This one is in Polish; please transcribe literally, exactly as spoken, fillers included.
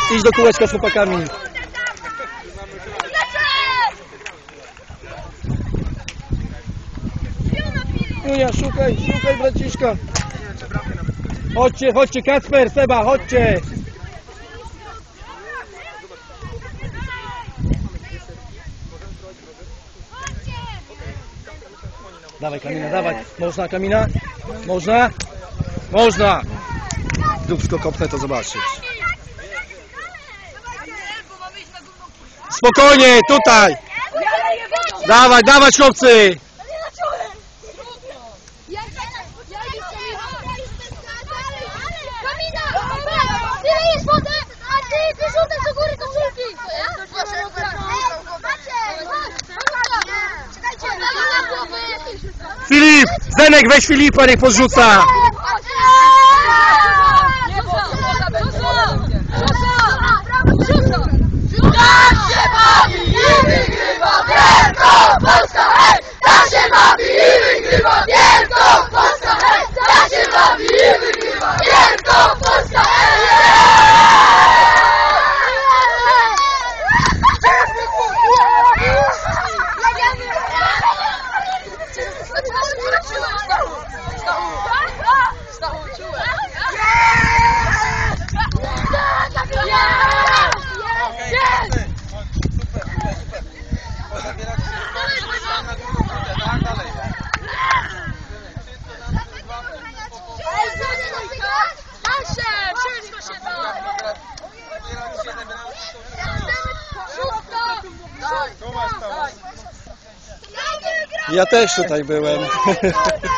Idź do kółeczka z chłopakami. Junia, szukaj, szukaj braciszka. Chodźcie, chodźcie, Kacper, Seba, chodźcie. Dawaj Kamina, dawaj. Można Kamina? Można? Można. Dupsko kopnę, to zobaczysz. Spokojnie, tutaj. Dawaj, dawaj chłopcy. Filip! Zenek, weź Filipa, niech podrzuca! Tak się bawi i wygrywa Wielką Polska, hej! Tak się bawi i wygrywa Wielką Polska, hej! Tak się bawi i wygrywa Wielką Polska, hej! Ja też tutaj byłem.